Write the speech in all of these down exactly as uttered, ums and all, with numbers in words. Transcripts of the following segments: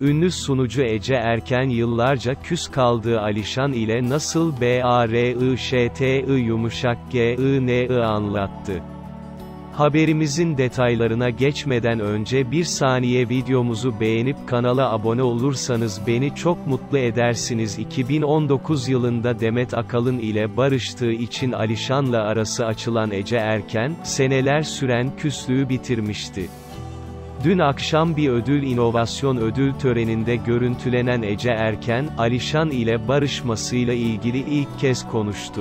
Ünlü sunucu Ece Erken yıllarca küs kaldığı Alişan ile nasıl barıştı yumuşak gını anlattı. Haberimizin detaylarına geçmeden önce bir saniye videomuzu beğenip kanala abone olursanız beni çok mutlu edersiniz. iki bin on dokuz yılında Demet Akalın ile barıştığı için Alişan'la arası açılan Ece Erken, seneler süren küslüğü bitirmişti. Dün akşam bir ödül inovasyon ödül töreninde görüntülenen Ece Erken, Alişan ile barışmasıyla ilgili ilk kez konuştu.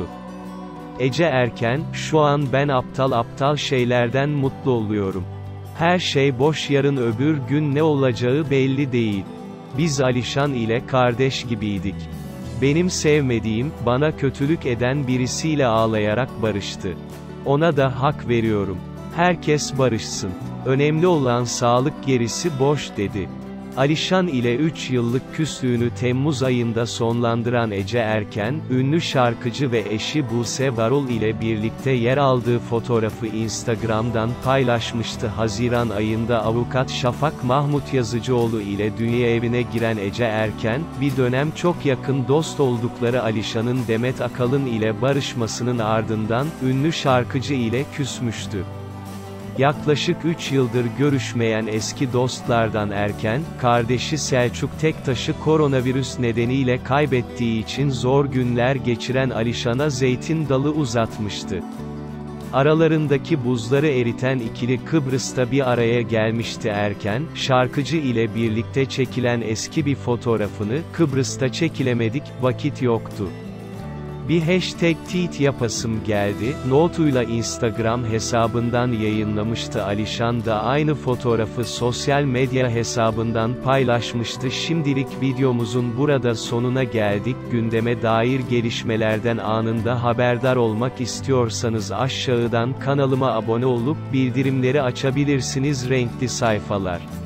Ece Erken, "Şu an ben aptal aptal şeylerden mutlu oluyorum. Her şey boş, yarın öbür gün ne olacağı belli değil. Biz Alişan ile kardeş gibiydik. Benim sevmediğim, bana kötülük eden birisiyle ağlayarak barıştı. Ona da hak veriyorum. Herkes barışsın. Önemli olan sağlık, gerisi boş" dedi. Alişan ile üç yıllık küslüğünü Temmuz ayında sonlandıran Ece Erken, ünlü şarkıcı ve eşi Buse Varol ile birlikte yer aldığı fotoğrafı Instagram'dan paylaşmıştı. Haziran ayında avukat Şafak Mahmut Yazıcıoğlu ile dünya evine giren Ece Erken, bir dönem çok yakın dost oldukları Alişan'ın Demet Akalın ile barışmasının ardından, ünlü şarkıcı ile küsmüştü. Yaklaşık üç yıldır görüşmeyen eski dostlardan Erken, kardeşi Selçuk Tektaş'ı koronavirüs nedeniyle kaybettiği için zor günler geçiren Alişan'a zeytin dalı uzatmıştı. Aralarındaki buzları eriten ikili Kıbrıs'ta bir araya gelmişti. Erken, şarkıcı ile birlikte çekilen eski bir fotoğrafını, "Kıbrıs'ta çekilemedik, vakit yoktu. Bir hashtag tweet yapasım geldi" notuyla Instagram hesabından yayınlamıştı. Alişan da aynı fotoğrafı sosyal medya hesabından paylaşmıştı. Şimdilik videomuzun burada sonuna geldik. Gündeme dair gelişmelerden anında haberdar olmak istiyorsanız aşağıdan kanalıma abone olup bildirimleri açabilirsiniz. Renkli sayfalar.